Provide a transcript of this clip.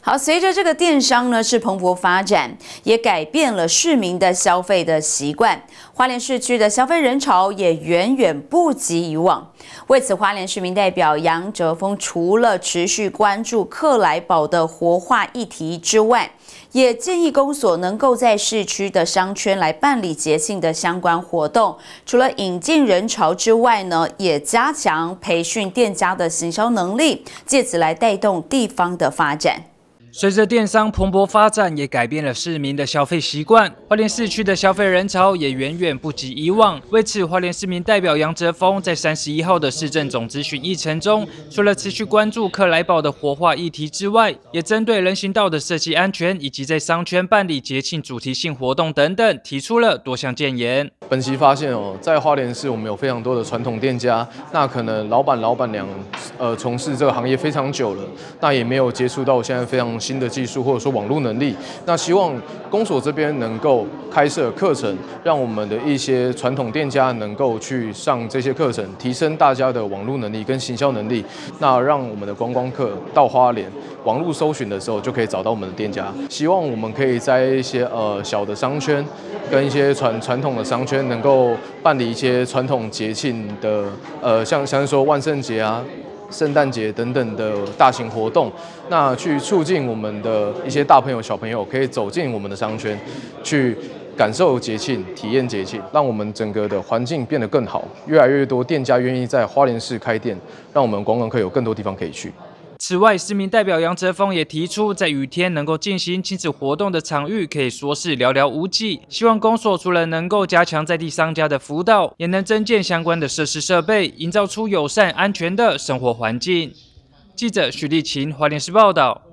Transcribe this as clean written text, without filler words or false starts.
好，随着这个电商呢是蓬勃发展，也改变了市民的消费的习惯。花莲市区的消费人潮也远远不及以往。为此，花莲市民代表杨哲峰除了持续关注克莱堡的活化议题之外，也建议公所能够在市区的商圈来办理节庆的相关活动。除了引进人潮之外呢，也加强培训店家的行销能力，借此来带动地方的发展。 随着电商蓬勃发展，也改变了市民的消费习惯。花莲市区的消费人潮也远远不及以往。为此，花莲市民代表杨哲峰在31号的市政总咨询议程中，除了持续关注克莱堡的活化议题之外，也针对人行道的设计安全以及在商圈办理节庆主题性活动等等，提出了多项建言。 本期发现在花莲市我们有非常多的传统店家，那可能老板娘从事这个行业非常久了，那也没有接触到现在非常新的技术或者说网络能力。那希望公所这边能够开设课程，让我们的一些传统店家能够去上这些课程，提升大家的网络能力跟行销能力。那让我们的观光客到花莲网络搜寻的时候就可以找到我们的店家。希望我们可以在一些小的商圈跟一些传统的商圈能够办理一些传统节庆的像是说万圣节啊、圣诞节等等的大型活动，那去促进我们的一些大朋友小朋友可以走进我们的商圈，去感受节庆、体验节庆，让我们整个的环境变得更好。越来越多店家愿意在花莲市开店，让我们观光客有更多地方可以去。 此外，市民代表杨哲峰也提出，在雨天能够进行亲子活动的场域可以说是寥寥无几。希望公所除了能够加强在地商家的辅导，也能增建相关的设施设备，营造出友善安全的生活环境。记者许立琴，花莲市报道。